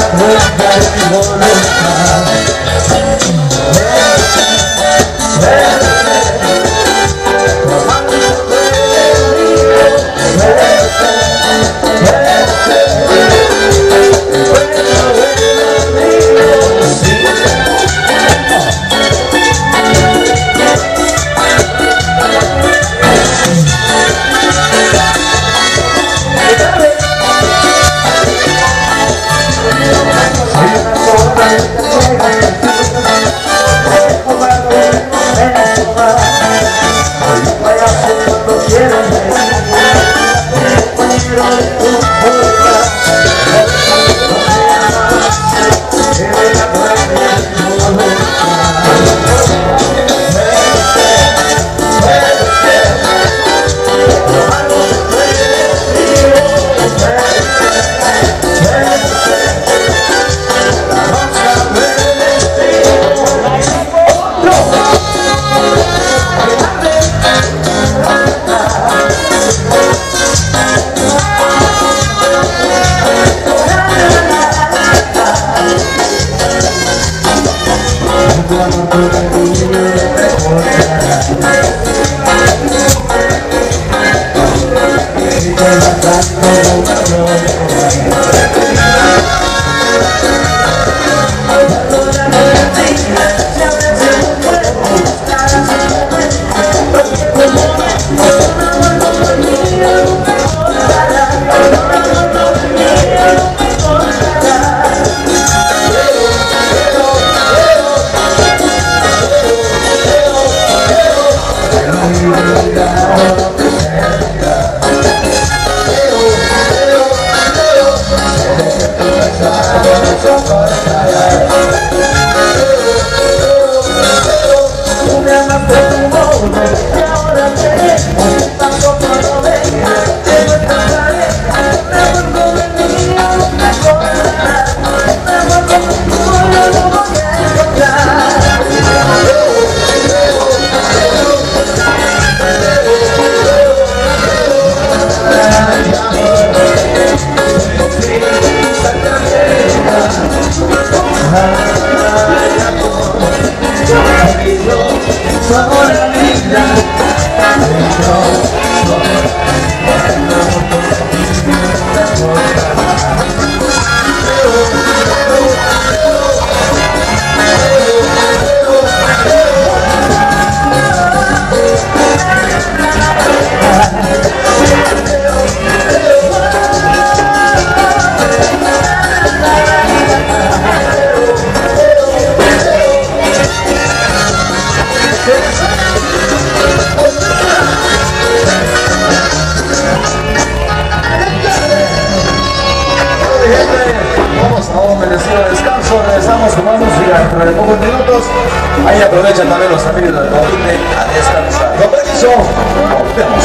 dentro de pocos minutos. Ahí aprovechan también los amigos del convite a descansar. Con permiso, volvemos.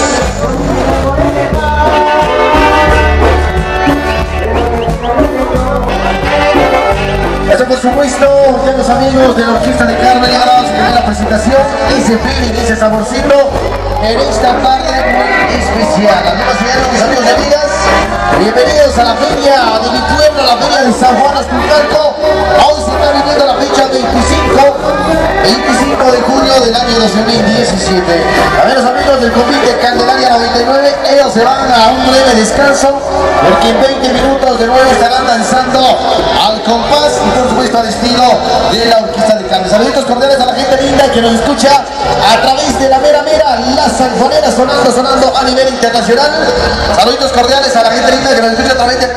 Eso por supuesto, ya los amigos de la Orquesta de Carmen, ahora vamos a tener la presentación, ese feeling, ese saborcito en esta tarde muy especial. Amigos y amigos y amigas, bienvenidos a la feria de mi pueblo, la feria de San Juan Azculcalco. Hoy se está viviendo la fecha 25 de junio del año 2017. A ver, los amigos del convite Candelaria 99, ellos se van a un breve descanso porque en 20 minutos de nuevo estarán danzando al compás y por supuesto al estilo de la Orquesta de Carmen. Saluditos cordiales a la gente linda que nos escucha a través de la mera la sanjuanera sonando a nivel internacional. Saluditos cordiales a la gente linda que nos escucha a través de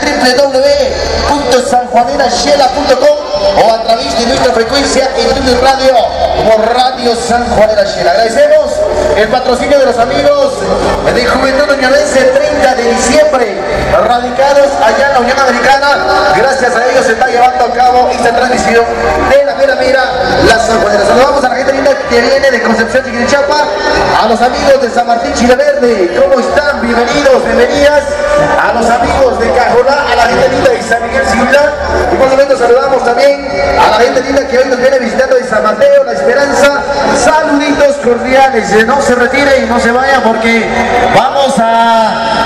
www.sanjuanerashela.com o a través de nuestra frecuencia en Twitter Radio como Radio Sanjuanera Shela. Agradecemos el patrocinio de los amigos de Juventud Unionense 30 de diciembre, radicados allá en la Unión Americana. Gracias a ellos se está llevando a cabo esta transmisión de la mera la Sanjuanera. Saludamos a la gente linda que viene de Concepción Chiquirichapa, a los amigos de San Martín Chile Verde. ¿Cómo están? Bienvenidos, bienvenidas. A los amigos de Cajolá, a la gente linda de San Miguel Ciudad. Y por supuesto saludamos también a la gente linda que hoy nos viene visitando de San Mateo, La Esperanza. Saluditos cordiales, no se retire y no se vaya porque vamos a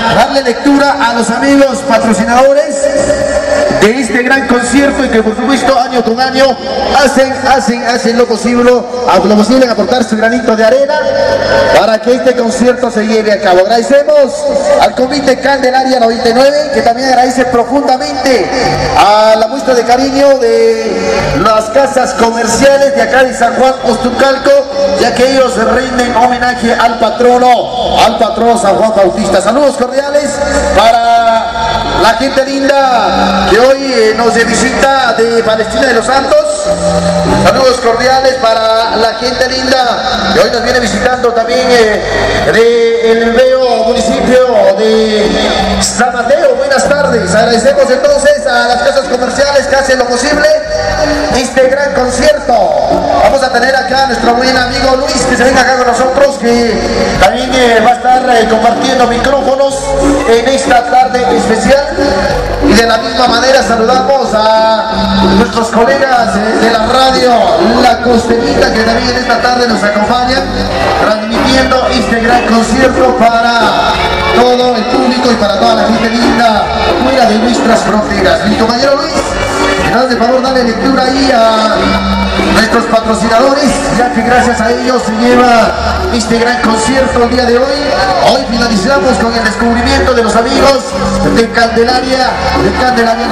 darle lectura a los amigos patrocinadores de este gran concierto y que por supuesto año con año hacen lo posible en aportar su granito de arena para que este concierto se lleve a cabo. Agradecemos al Comité Candelaria 99, que también agradece profundamente a la muestra de cariño de las casas comerciales de acá de San Juan Ostucalco, ya que ellos rinden homenaje al patrono San Juan Bautista. Saludos cordiales para la gente linda que hoy nos visita de Palestina de los Santos. Saludos cordiales para la gente linda que hoy nos viene visitando también del bello municipio de San Mateo. Buenas tardes. Agradecemos entonces a las casas comerciales que hacen lo posible este gran concierto. Vamos a tener acá a nuestro buen amigo Luis, que se venga acá con nosotros, que también va a estar compartiendo micrófonos en esta tarde especial. Y de la misma manera saludamos a nuestros colegas de la radio La Costerita, que también en esta tarde nos acompañan transmitiendo este gran concierto para todo el público y para toda la gente linda fuera de nuestras fronteras. Mi compañero Luis, de favor darle lectura ahí a nuestros patrocinadores, ya que gracias a ellos se lleva este gran concierto el día de hoy. Hoy finalizamos con el descubrimiento de los amigos de Candelaria 99.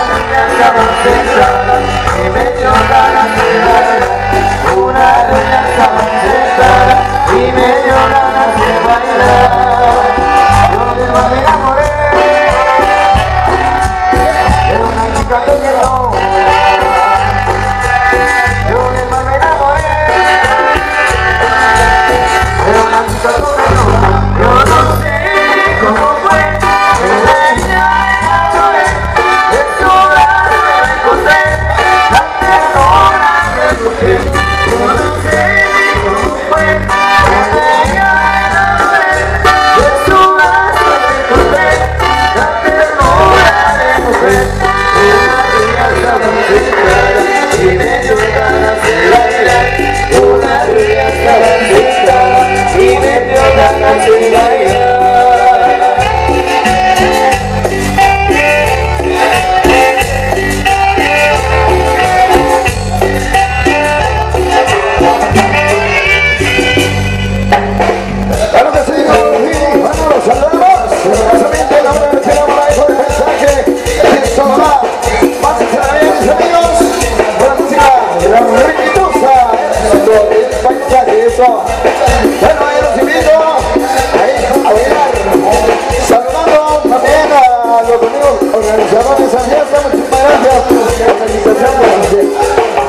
Bueno, ahí los invito a bailar, saludando también a los amigos organizadores de esa fiesta. Muchísimas gracias por la organización de la fiesta.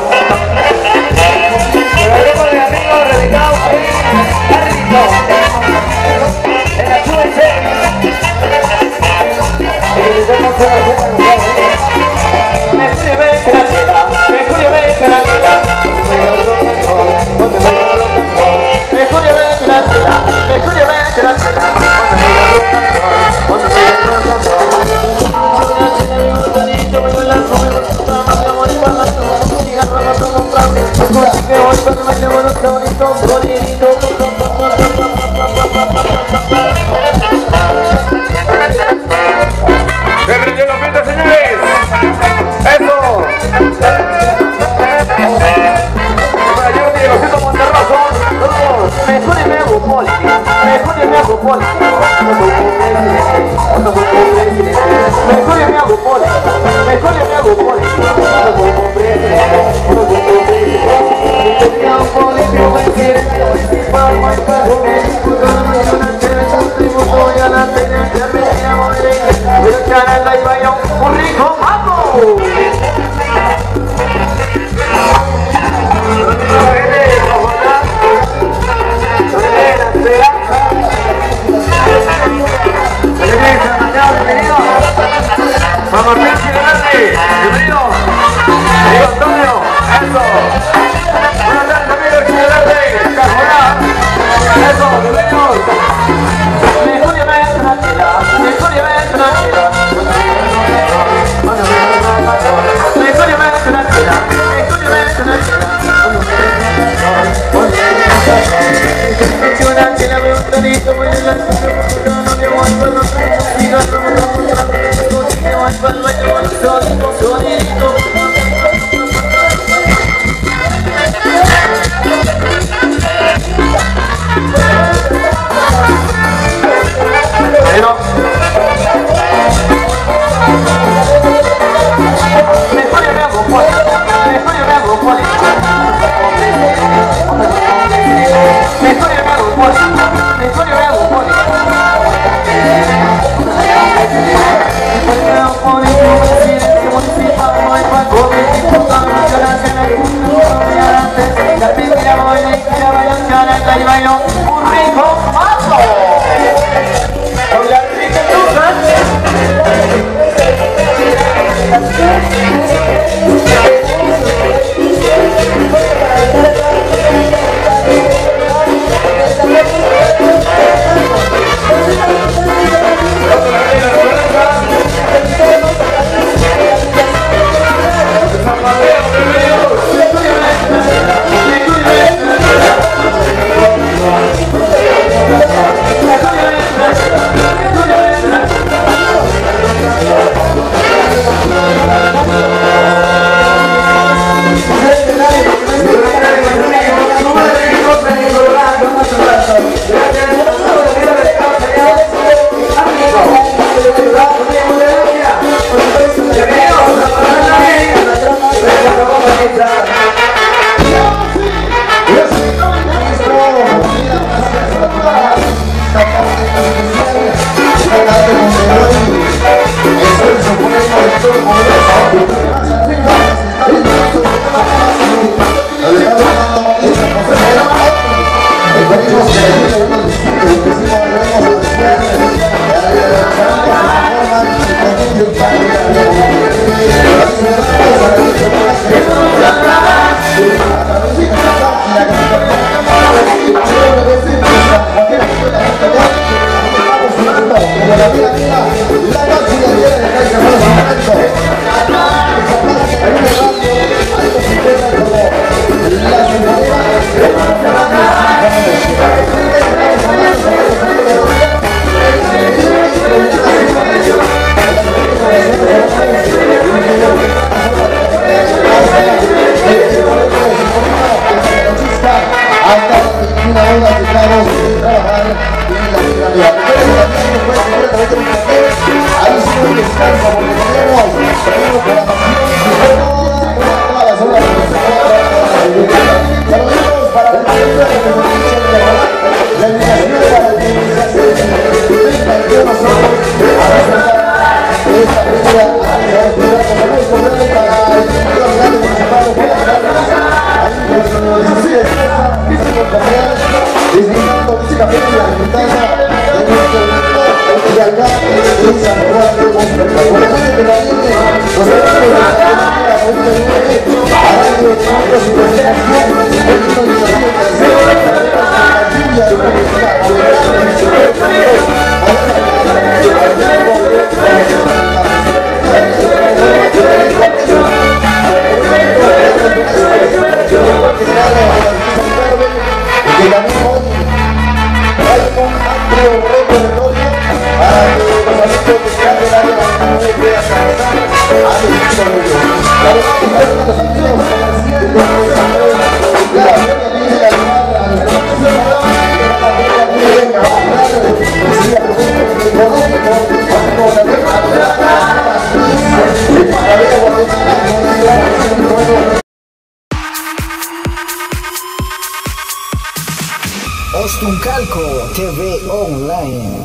El grupo de amigos radicados en Carrito, en la QC, ¡se prendió la fiesta, señores! ¡Eso! Para yo, Diego Monterroso, mejor y me hago poli, mejor y me hago poli, mejor y me hago poli, mejor y me hago poli, un rico mambo. Vamos a ver si adelante. Bienvenido. Amigo Antonio. Eso. Buenas tardes, amigos. Si adelante. Cajuela. Eso. Bienvenidos. Mejor y me tranquila. Mejor y me tranquila. Mejor y me tranquila. Mejor y me tranquila. Que la veo clarito. Voy a la no me aguanto. Ostuncalco TV Online.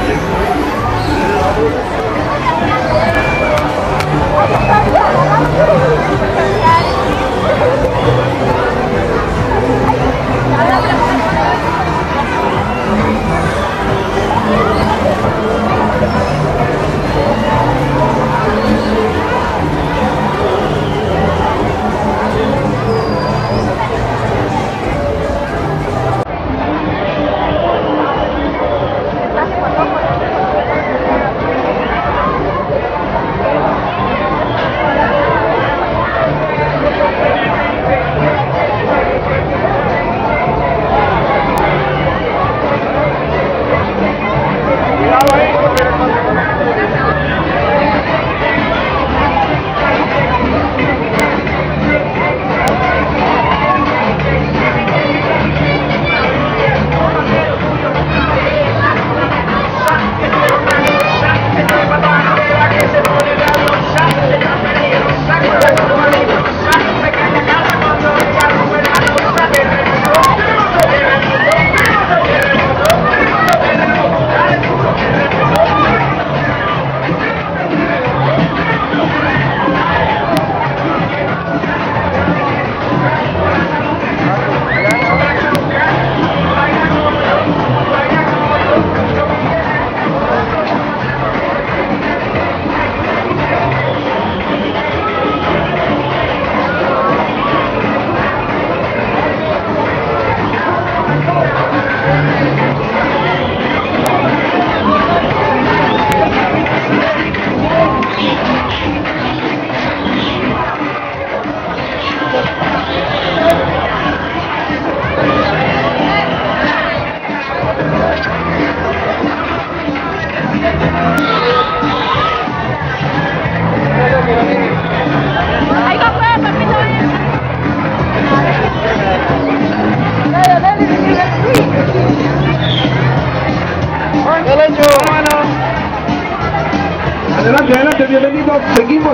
Adelante, adelante, bienvenidos. Seguimos.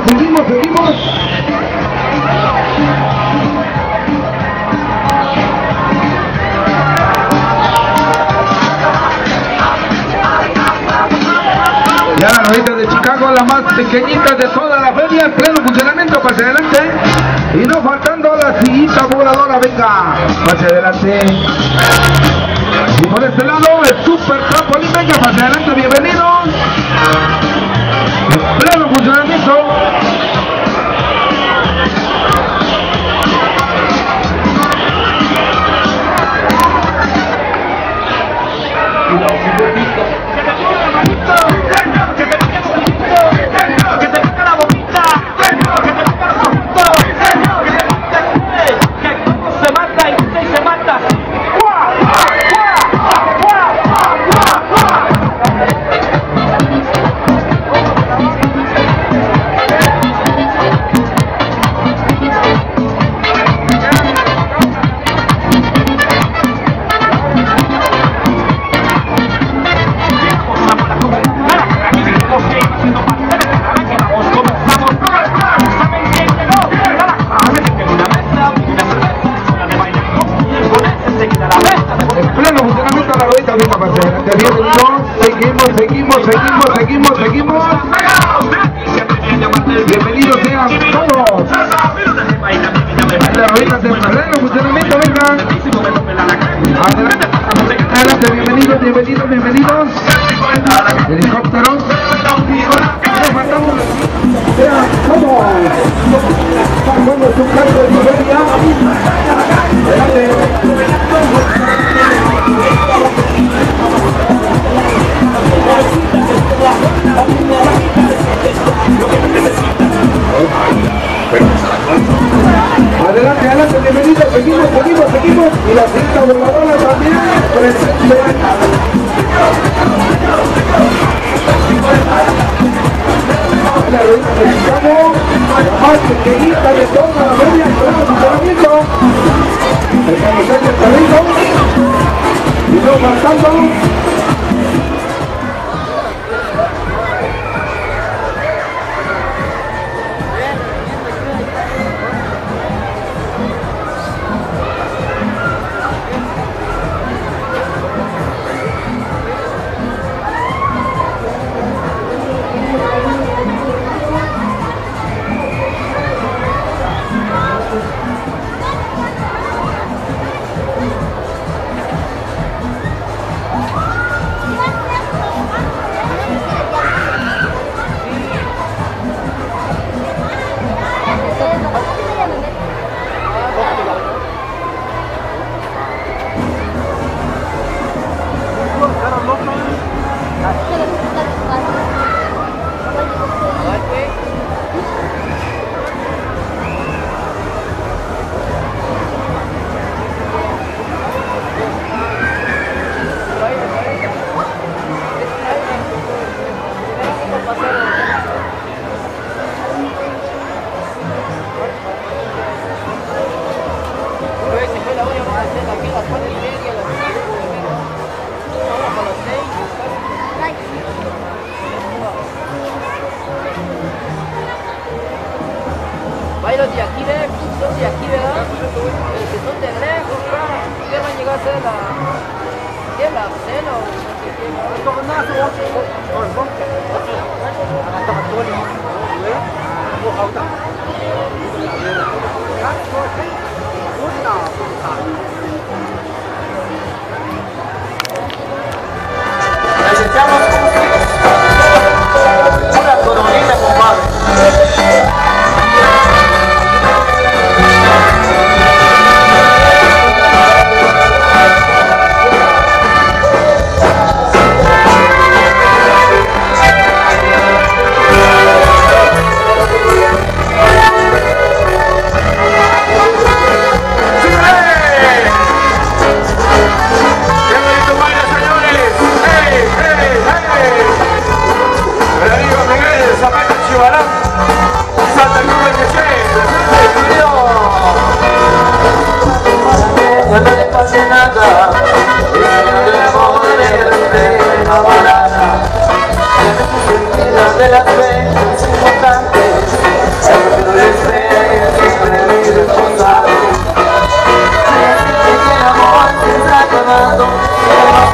Ya la novita de Chicago, la más pequeñita de toda la feria, en pleno funcionamiento, pase adelante. Y no faltando la sillita voladora, venga, pase adelante. Y por este lado, el super trampolín, venga, pase adelante, bienvenidos. En pleno funcionamiento. Seguimos. Bienvenidos sean todos. La rodilla de pleno funcionamiento, vengan. Adelante, bienvenidos. Helicópteros. Sean todos. Pasando su cargo de feria. Adelante, bienvenidos, seguimos. Y la cinta voladora también presente. La rueda de Chicago, la más pequeñita de toda la feria, en pleno funcionamiento. Estamos en el carrito. Y no faltando. de aquí, ¿verdad? Que son de lejos, ¿qué van a llegar a ser la cena o no sé qué? Les echamos una coronita, compadre. Santa Cruz del Quiché, ya no le pase nada, y si no le amore de enamorada, de las veces importantes, siempre no le esperes, siempre mi responsable. El amor se está acabando, ella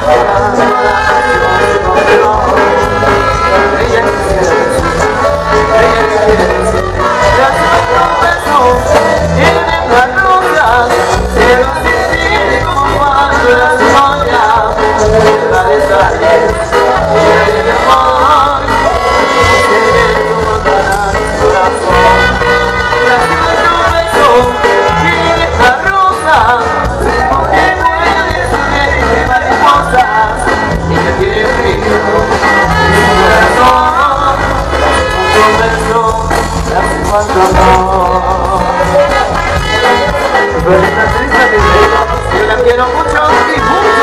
yo la quiero mucho y mucho.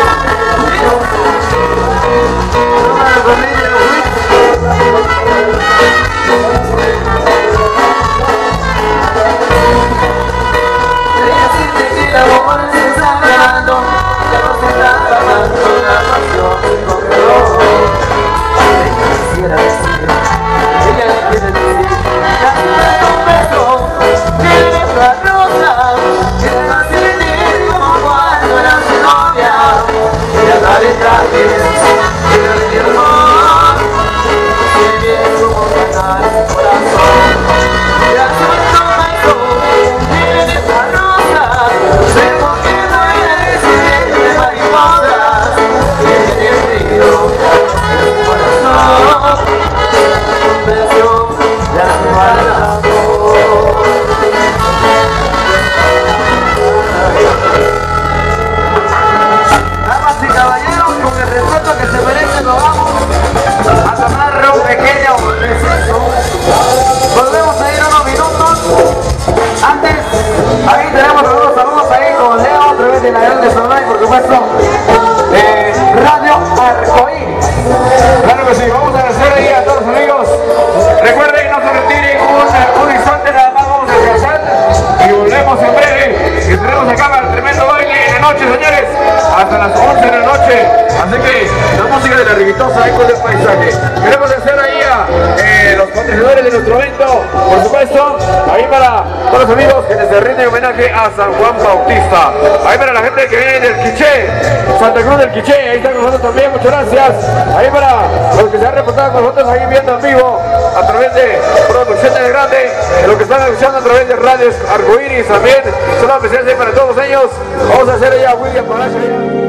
Ella siente que el amor se está acabando, ya no se está acabando la pasión conmigo. Ella quisiera decir, ella le quiere decir, ya se da un beso, tiene la rosa, que te va a sentir como cuando era su novia. Ella la letra bien, ella le dio amor, que bien como ganar su corazón. Ya se da un beso, tiene la rosa, sé por qué no era decir de mariposas, que tiene frío en su corazón. Un beso, ya se va el amor. Damas y caballeros, con el respeto que se merece, nos vamos a tomar un pequeño receso. Volvemos a ir unos minutos. Antes, ahí tenemos algunos saludos ahí con Leo, a través de la Grande Sonora y por supuesto Radio Arcoíris. Claro que sí, vamos a agradecer ahí a todos los amigos. Recuerden, no se retiren un instante, nada más vamos a descansar y volvemos en breve. Y tenemos acá para el tremendo baile de noche, señores, hasta las 11 de la noche. Así que la música de la Riguitosa, Ecos del Paisaje. Queremos hacer ahí a los patrocinadores de nuestro evento, por supuesto, ahí para todos los amigos que les rinden homenaje a San Juan Bautista. Ahí para la gente que viene del Quiché, Santa Cruz del Quiché, ahí están con nosotros también, muchas gracias. Ahí para los que se han reportado con nosotros ahí viendo en vivo a través de Producciones Grandes, los que están escuchando a través de radios Arcoíris también, son especiales para todos ellos. Vamos a hacer allá a William Palacio.